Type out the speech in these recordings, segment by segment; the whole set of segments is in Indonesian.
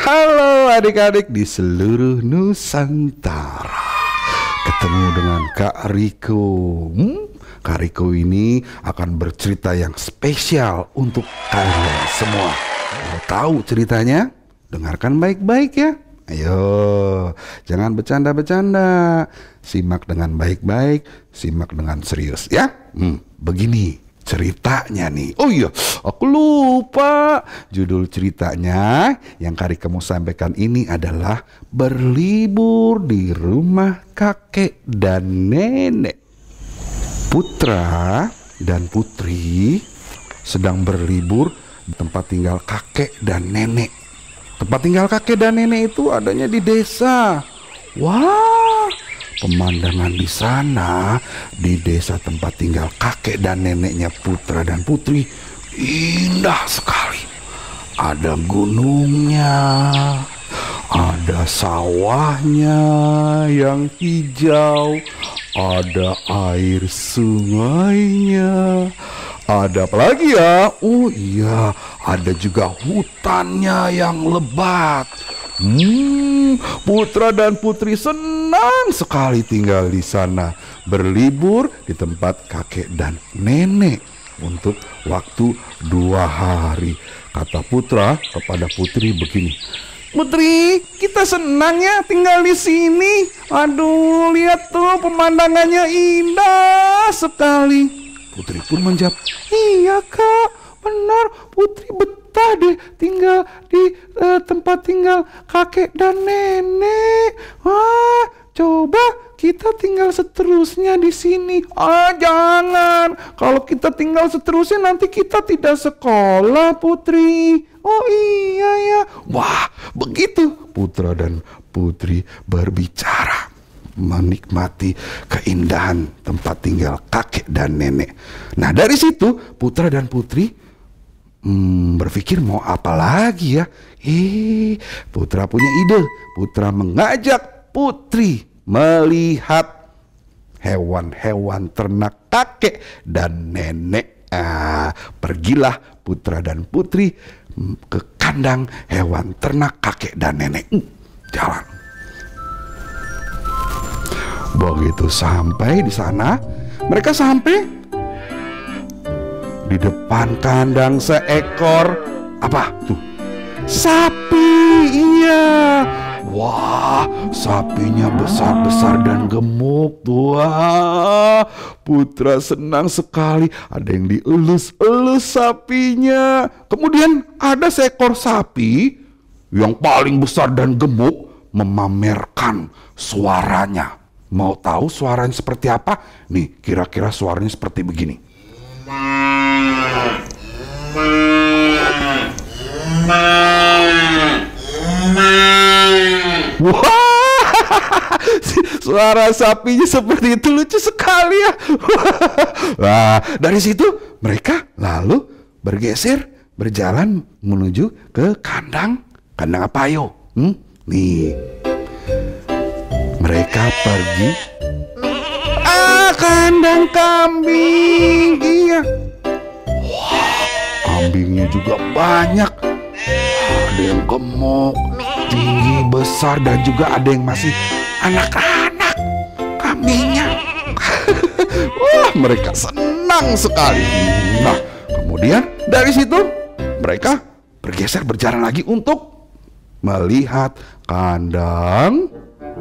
Halo adik-adik di seluruh Nusantara. Ketemu dengan Kak Riko. Kak Riko ini akan bercerita yang spesial untuk kalian semua. Mau tahu ceritanya? Dengarkan baik-baik ya. Ayo, jangan bercanda-bercanda. Simak dengan baik-baik, simak dengan serius ya. Begini ceritanya nih. Oh iya, aku lupa. Judul ceritanya yang Kak Riko mau sampaikan ini adalah berlibur di rumah kakek dan nenek. Putra dan putri sedang berlibur di tempat tinggal kakek dan nenek. Tempat tinggal kakek dan nenek itu adanya di desa. Wah, pemandangan di sana, di desa tempat tinggal kakek dan neneknya putra dan putri, indah sekali. Ada gunungnya, ada sawahnya yang hijau, ada air sungainya. Ada apa lagi ya? Oh iya, ada juga hutannya yang lebat. Putra dan putri senang sekali tinggal di sana, berlibur di tempat kakek dan nenek untuk waktu 2 hari. Kata putra kepada putri begini, "Putri, kita senang ya tinggal di sini. Aduh, lihat tuh pemandangannya indah sekali." Putri pun menjawab, "Iya kak, benar, putri betah deh tinggal di tempat tinggal kakek dan nenek. Wah, coba kita tinggal seterusnya di sini." "Ah, jangan. Kalau kita tinggal seterusnya nanti kita tidak sekolah, Putri." "Oh iya ya." Wah, begitu putra dan putri berbicara, menikmati keindahan tempat tinggal kakek dan nenek. Nah, dari situ putra dan putri berpikir mau apa lagi ya. Putra punya ide. Putra mengajak putri melihat hewan-hewan ternak kakek dan nenek. Pergilah putra dan putri ke kandang hewan ternak kakek dan nenek. Jalan. Begitu sampai di sana, mereka sampai di depan kandang seekor apa tuh? Sapi. Iya. Wah, sapinya besar-besar dan gemuk. Wah, putra senang sekali. Ada yang dielus-elus sapinya. Kemudian ada seekor sapi yang paling besar dan gemuk memamerkan suaranya. Mau tahu suaranya seperti apa? Nih, kira-kira suaranya seperti begini. Wah, suara sapinya seperti itu, lucu sekali ya. Nah, dari situ mereka lalu bergeser, berjalan menuju ke kandang apa ayo? Nih, mereka pergi kandang kambing. Iya. Wah, kambingnya juga banyak. Ada yang gemuk, tinggi, besar, dan juga ada yang masih anak-anak kambingnya. Wah, mereka senang sekali. Nah, kemudian dari situ mereka bergeser, berjalan lagi untuk melihat kandang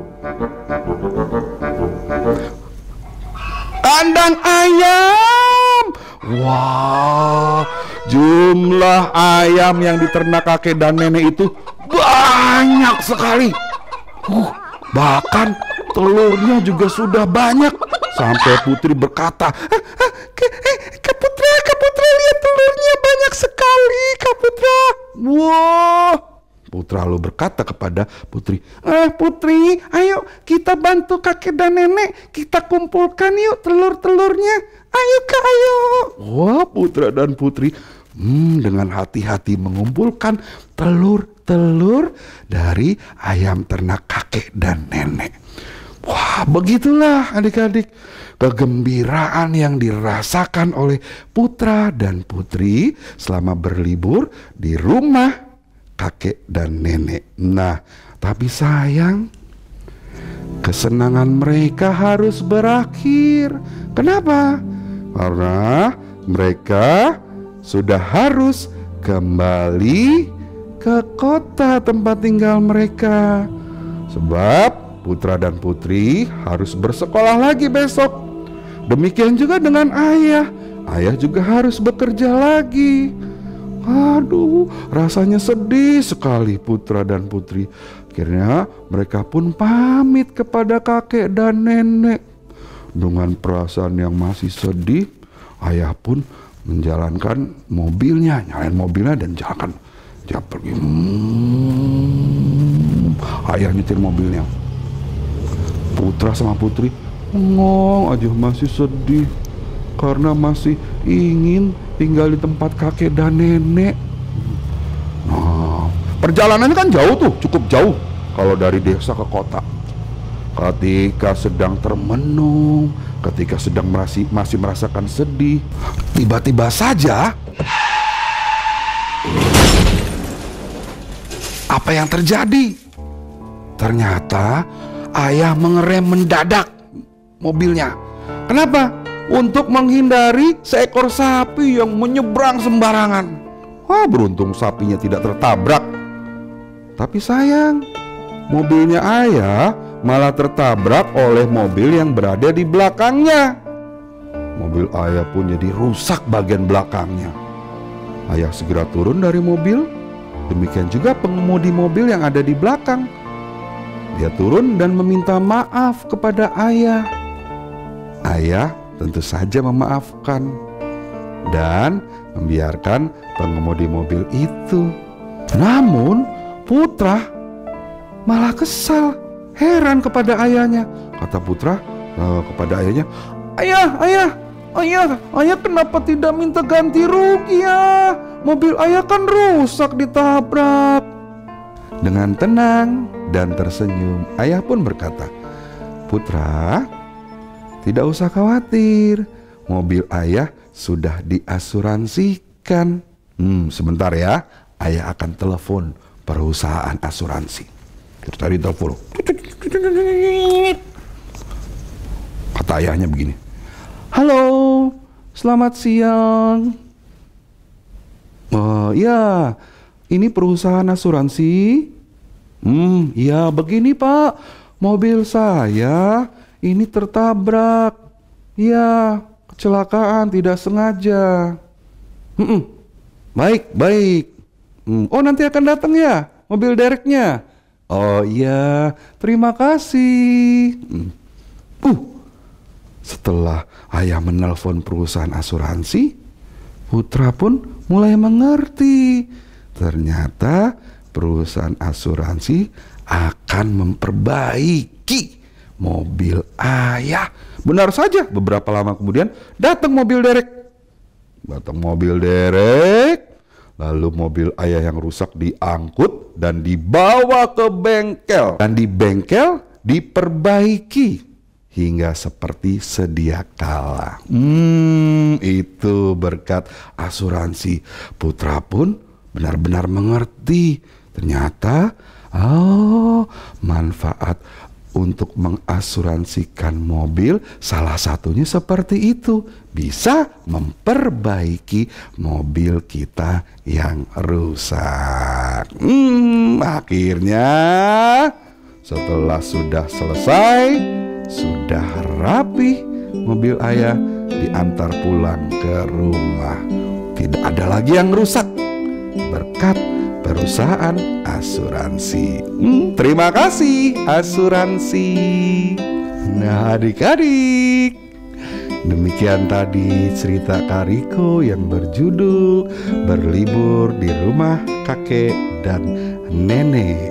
ayam. Wah, jumlah ayam yang diternak kakek dan nenek itu banyak sekali. Bahkan telurnya juga sudah banyak. Sampai putri berkata, Kak Putra, lihat telurnya banyak sekali, Kak Putra." Wah, putra lalu berkata kepada putri, "Putri, ayo kita bantu kakek dan nenek, kita kumpulkan yuk telur-telurnya. Ayo kak, ayo." Wah, putra dan putri dengan hati-hati mengumpulkan telur-telur dari ayam ternak kakek dan nenek. Wah, begitulah adik-adik kegembiraan yang dirasakan oleh putra dan putri selama berlibur di rumah kakek dan nenek. Nah, tapi sayang, kesenangan mereka harus berakhir. Kenapa? Karena mereka sudah harus kembali ke kota tempat tinggal mereka. Sebab putra dan putri harus bersekolah lagi besok. Demikian juga dengan ayah. Ayah juga harus bekerja lagi. Aduh, rasanya sedih sekali putra dan putri. Akhirnya mereka pun pamit kepada kakek dan nenek. Dengan perasaan yang masih sedih, ayah pun menjalankan mobilnya, nyalain mobilnya dan jalan. Dia pergi. Ayah nyetir mobilnya. Putra sama putri bengong aja, masih sedih karena masih ingin tinggal di tempat kakek dan nenek. Nah, perjalanannya kan jauh tuh, cukup jauh kalau dari desa ke kota. Ketika sedang termenung, ketika sedang masih merasakan sedih, tiba-tiba saja apa yang terjadi? Ternyata ayah mengerem mendadak mobilnya. Kenapa? Untuk menghindari seekor sapi yang menyeberang sembarangan. Wah, beruntung sapinya tidak tertabrak. Tapi sayang, mobilnya ayah malah tertabrak oleh mobil yang berada di belakangnya. Mobil ayah pun jadi rusak bagian belakangnya. Ayah segera turun dari mobil. Demikian juga pengemudi mobil yang ada di belakang. Dia turun dan meminta maaf kepada ayah. Ayah tentu saja memaafkan dan membiarkan pengemudi mobil itu. Namun putra malah kesal, heran kepada ayahnya. Kata putra kepada ayahnya, Ayah kenapa tidak minta ganti rugi ya? Mobil ayah kan rusak ditabrak. Dengan tenang dan tersenyum, ayah pun berkata, putra, tidak usah khawatir, mobil ayah sudah diasuransikan. Sebentar ya, ayah akan telepon perusahaan asuransi. Kita cari telepon. Kata ayahnya begini, halo, selamat siang. Ya, ini perusahaan asuransi. Ya begini Pak, mobil saya ini tertabrak. Ya, kecelakaan tidak sengaja. Baik. Oh, nanti akan datang ya mobil dereknya. Oh iya, terima kasih. Setelah ayah menelpon perusahaan asuransi, putra pun mulai mengerti. Ternyata perusahaan asuransi akan memperbaiki mobil ayah. Benar saja, beberapa lama kemudian datang mobil derek. Lalu mobil ayah yang rusak diangkut dan dibawa ke bengkel. Dan di bengkel diperbaiki hingga seperti sedia kala. Itu berkat asuransi. Putra pun benar-benar mengerti. Ternyata, manfaat untuk mengasuransikan mobil salah satunya seperti itu. Bisa memperbaiki mobil kita yang rusak. Akhirnya setelah sudah selesai, sudah rapi, mobil ayah diantar pulang ke rumah. Tidak ada lagi yang rusak berkat perusahaan asuransi. Terima kasih asuransi. Nah adik-adik, demikian tadi cerita Kariko yang berjudul Berlibur di Rumah Kakek dan Nenek.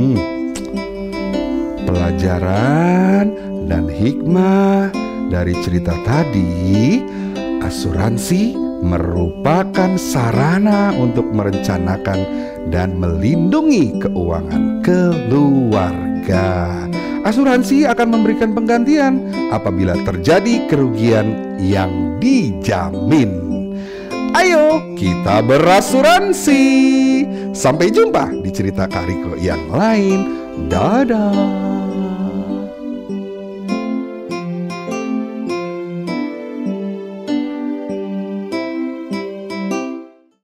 Pelajaran dan hikmah dari cerita tadi, asuransi merupakan sarana untuk merencanakan dan melindungi keuangan keluarga. Asuransi akan memberikan penggantian apabila terjadi kerugian yang dijamin. Ayo kita berasuransi. Sampai jumpa di cerita Kak Riko yang lain. Dadah.